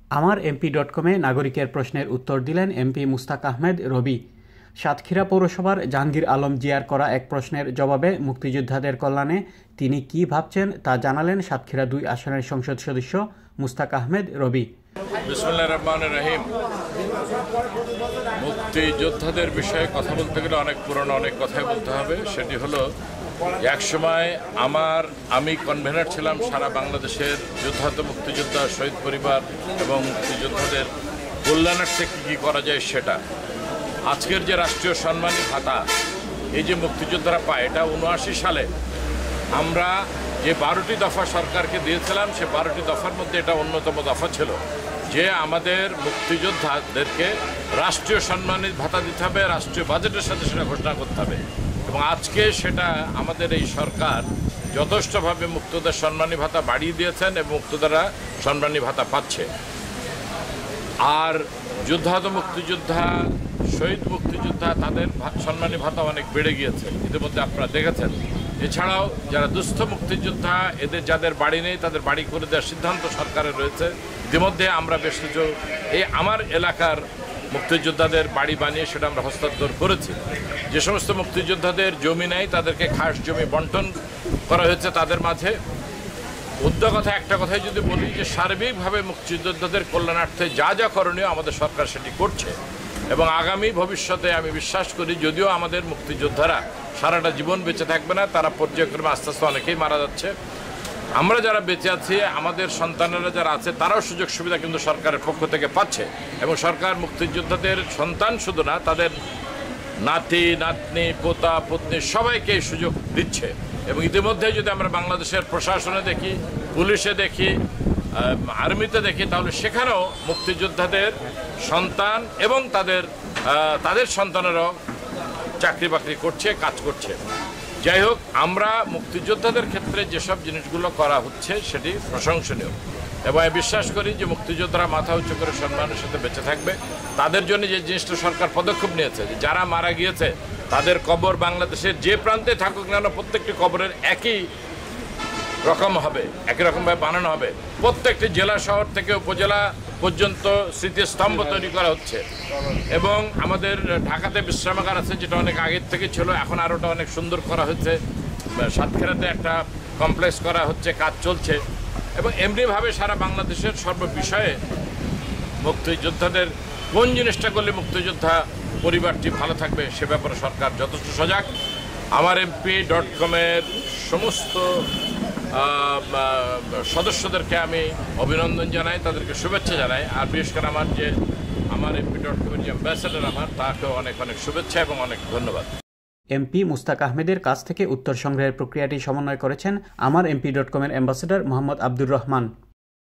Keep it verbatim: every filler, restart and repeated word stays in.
আমার MP dot কমে নাগরিকের প্রশ্নের উত্তর দিলেন এমপি মুস্তাক আহমেদ রবি। সাতক্ষীরা পৌরসভার জাহাঙ্গীর আলম জিয়ার করা এক প্রশ্নের জবাবে মুক্তিযোদ্ধাদের কল্যাণে তিনি কি ভাবছেন তা জানালেন সাতক্ষীরা দুই আসনের সংসদ সদস্য মুস্তাক আহমেদ রবি। বিসমিল্লাহির রহমানির রহিম। মুক্তিযোদ্ধাদের বিষয়ে কথা বলতে গেলে অনেক পুরনো অনেক কথাই বলতে হবে। সেটি হলো, এক সময় আমার আমি কনভেনার ছিলাম সারা বাংলাদেশের যুদ্ধাহত মুক্তিযোদ্ধা, শহীদ পরিবার এবং মুক্তিযোদ্ধাদের কল্যাণার্থে কী কী করা যায় সেটা। আজকের যে রাষ্ট্রীয় সম্মানী ভাতা এই যে মুক্তিযোদ্ধারা পায়, এটা উনআশি সালে আমরা যে বারোটি দফা সরকারকে দিয়েছিলাম, সে বারোটি দফার মধ্যে এটা অন্যতম দফা ছিল যে আমাদের মুক্তিযোদ্ধাদেরকে রাষ্ট্রীয় সম্মানী ভাতা দিতে হবে, রাষ্ট্রীয় বাজেটের সাথে সেটা ঘোষণা করতে হবে। এবং আজকে সেটা আমাদের এই সরকার যথেষ্টভাবে মুক্তিযোদ্ধার সম্মানী ভাতা বাড়িয়ে দিয়েছেন এবং মুক্তিযোদ্ধারা সম্মানী ভাতা পাচ্ছে। আর যুদ্ধাহত মুক্তিযোদ্ধা, শহীদ মুক্তিযোদ্ধা, তাদের সম্মানী ভাতা অনেক বেড়ে গিয়েছে, ইতিমধ্যে আপনারা দেখেছেন। এছাড়াও যারা দুস্থ মুক্তিযোদ্ধা, এদের যাদের বাড়ি নেই তাদের বাড়ি করে দেওয়ার সিদ্ধান্ত সরকারের রয়েছে। ইতিমধ্যে আমরা বেশ কিছু এই আমার এলাকার মুক্তিযোদ্ধাদের বাড়ি বানিয়ে সেটা আমরা হস্তান্তর করেছি। যে সমস্ত মুক্তিযোদ্ধাদের জমি নেই তাদেরকে খাস জমি বন্টন করা হয়েছে তাদের মাঝে। উদ্যোগ কথা একটা কথাই যদি বলি যে সার্বিকভাবে মুক্তিযোদ্ধাদের কল্যাণার্থে যা যা করণীয় আমাদের সরকার সেটি করছে। এবং আগামী ভবিষ্যতে আমি বিশ্বাস করি, যদিও আমাদের মুক্তিযোদ্ধারা সারাটা জীবন বেঁচে থাকবে না, তারা পর্যায়ক্রমে আস্তে আস্তে অনেকেই মারা যাচ্ছে, আমরা যারা বেঁচে আছি, আমাদের সন্তানেরা যারা আছে, তারাও সুযোগ সুবিধা কিন্তু সরকারের পক্ষ থেকে পাচ্ছে। এবং সরকার মুক্তিযোদ্ধাদের সন্তান শুধু না, তাদের নাতি নাতনি, পোতা পত্নী সবাইকে এই সুযোগ দিচ্ছে। এবং ইতিমধ্যে যদি আমরা বাংলাদেশের প্রশাসনে দেখি, পুলিশে দেখি, আর্মিতে দেখি, তাহলে সেখানেও মুক্তিযোদ্ধাদের সন্তান এবং তাদের তাদের সন্তানেরাও চাকরি বাকরি করছে, কাজ করছে। যাই হোক, আমরা মুক্তিযোদ্ধাদের ক্ষেত্রে যেসব জিনিসগুলো করা হচ্ছে সেটি প্রশংসনীয় এবং আমি বিশ্বাস করি যে মুক্তিযোদ্ধারা মাথা উঁচু করে সম্মানের সাথে বেঁচে থাকবে। তাদের জন্য যে জিনিসটা সরকার পদক্ষেপ নিয়েছে, যে যারা মারা গিয়েছে তাদের কবর বাংলাদেশের যে প্রান্তে থাকুক না কেন, প্রত্যেকটি কবরের একই রকম হবে, একই রকমভাবে বানানো হবে। প্রত্যেকটি জেলা শহর থেকে উপজেলা পর্যন্ত স্মৃতিস্তম্ভ তৈরি করা হচ্ছে। এবং আমাদের ঢাকাতে বিশ্রামাগার আছে, যেটা অনেক আগের থেকে ছিল, এখন আরও ওটা অনেক সুন্দর করা হচ্ছে। সাতক্ষীরাতে একটা কমপ্লেক্স করা হচ্ছে, কাজ চলছে। এবং এমনিভাবে সারা বাংলাদেশের সর্ব বিষয়ে মুক্তিযোদ্ধাদের কোন জিনিসটা করলে মুক্তিযোদ্ধা পরিবারটি ভালো থাকবে সে ব্যাপারে সরকার যথেষ্ট সজাগ। আমার এমপি ডট কমের সমস্ত সদস্যদেরকে আমি অভিনন্দন জানাই, তাদেরকে শুভেচ্ছা জানাই। আর বিশেষ করে আমার যে আমার এমপি ডট কমের যে অ্যাম্বাসেডার আমার, তাকেও অনেক অনেক শুভেচ্ছা এবং অনেক ধন্যবাদ। এমপি মুস্তাক আহমেদের কাছ থেকে উত্তর সংগ্রহের প্রক্রিয়াটি সমন্বয় করেছেন আমার এমপি ডট কমের অ্যাম্বাসেডর মোহাম্মদ আব্দুর রহমান।